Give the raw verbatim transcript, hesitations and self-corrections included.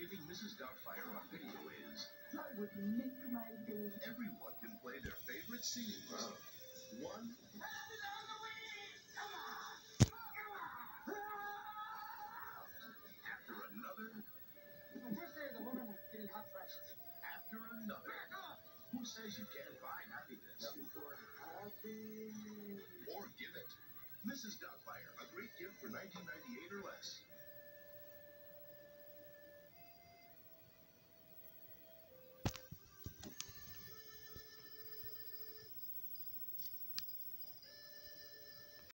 Giving Missus Doubtfire a video is I would make my day. everyone can play their favorite singing song. One after another The first day of the woman is getting hot flashes. after another. Who says you can't buy happiness? Happy. Or give it? Missus Doubtfire.